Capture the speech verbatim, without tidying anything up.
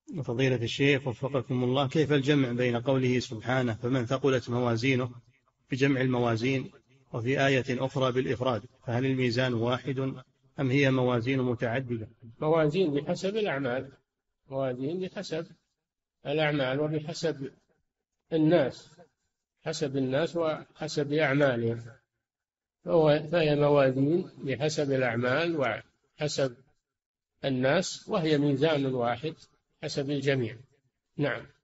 فضيلة الشيخ وفقكم الله، كيف الجمع بين قوله سبحانه فمن ثقلت موازينه بجمع الموازين وفي آية أخرى بالإفراد، فهل الميزان واحد أم هي موازين متعددة؟ موازين بحسب الأعمال، موازين بحسب الأعمال وبحسب الناس، حسب الناس وحسب أعمالهم، فهي موازين بحسب الأعمال وحسب الناس، وهي ميزان واحد حسب الجميع. نعم.